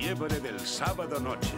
fiebre del sábado noche.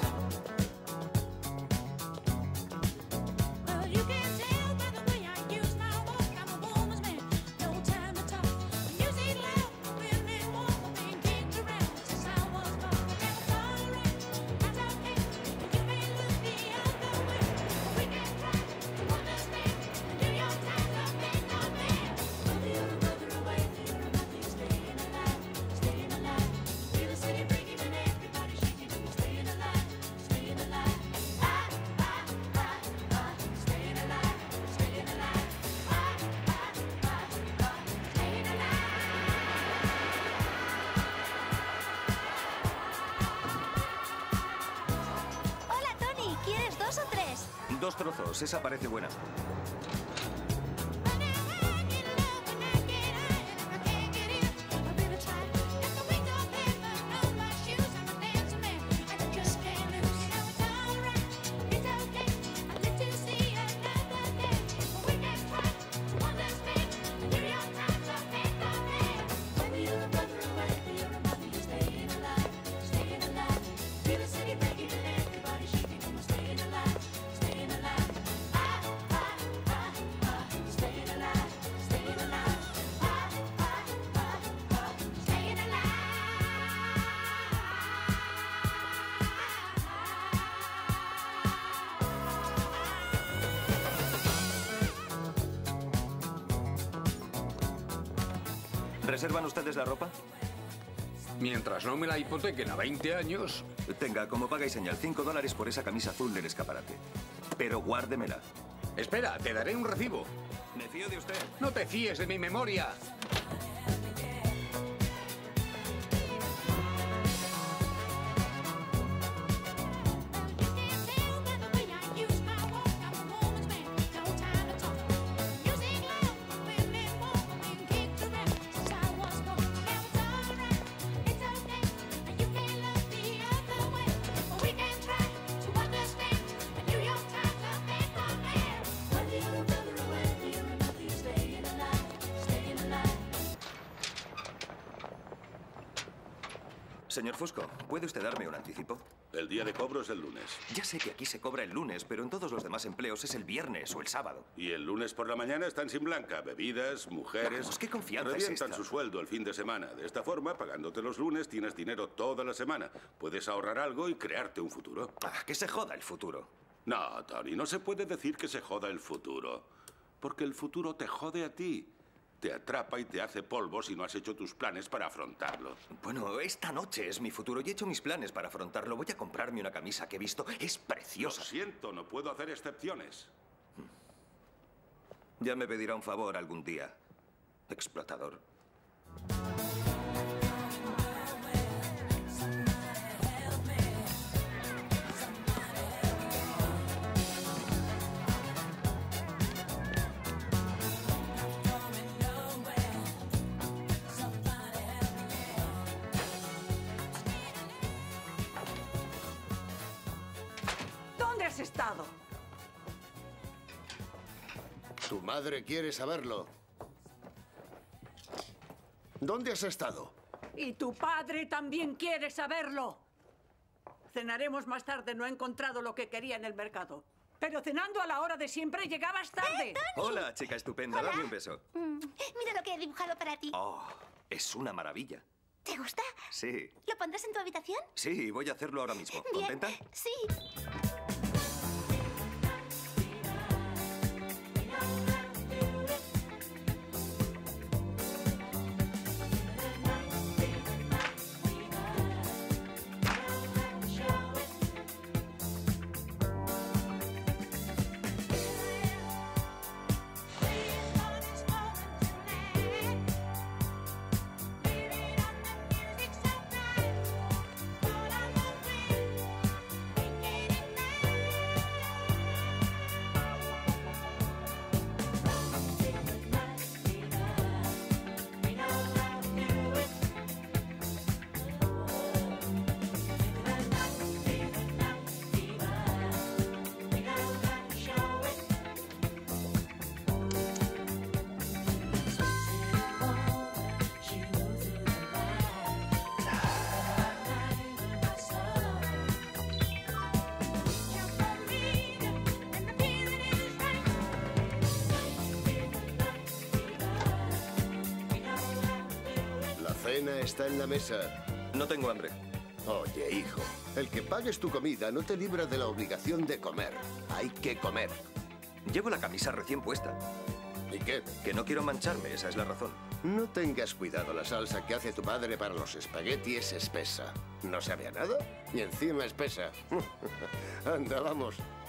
Dos trozos, esa parece buena. ¿Reservan ustedes la ropa? Mientras no me la hipotequen a 20 años... Tenga, como paga y señal, $5 por esa camisa azul del escaparate. Pero guárdemela. Espera, te daré un recibo. Me fío de usted. No te fíes de mi memoria. Señor Fusco, ¿puede usted darme un anticipo? El día de cobro es el lunes. Ya sé que aquí se cobra el lunes, pero en todos los demás empleos es el viernes o el sábado. Y el lunes por la mañana están sin blanca. Bebidas, mujeres... Vamos, ¿qué confianza es revientan esta? su sueldo el fin de semana. De esta forma, pagándote los lunes, tienes dinero toda la semana. Puedes ahorrar algo y crearte un futuro. Ah, que se joda el futuro. No, Tony, no se puede decir que se joda el futuro. Porque el futuro te jode a ti. Te atrapa y te hace polvo si no has hecho tus planes para afrontarlo. Bueno, esta noche es mi futuro y he hecho mis planes para afrontarlo. Voy a comprarme una camisa que he visto. Es preciosa. Lo siento, no puedo hacer excepciones. Ya me pedirá un favor algún día, explotador. ¿Dónde has estado? Tu madre quiere saberlo. ¿Dónde has estado? Y tu padre también quiere saberlo. Cenaremos más tarde. No he encontrado lo que quería en el mercado. Pero cenando a la hora de siempre llegabas tarde. Hola, chica estupenda. Hola. Dame un beso. Mira lo que he dibujado para ti. Oh, es una maravilla. ¿Te gusta? Sí. ¿Lo pondrás en tu habitación? Sí, voy a hacerlo ahora mismo. Bien. ¿Contenta? Sí. cena está en la mesa. No tengo hambre. Oye, hijo, el que pagues tu comida no te libra de la obligación de comer. Hay que comer. Llevo la camisa recién puesta. ¿Y qué? Que no quiero mancharme, esa es la razón. No tengas cuidado, la salsa que hace tu madre para los espagueti es espesa. ¿No sabe a nada? Y encima espesa. Anda, vamos.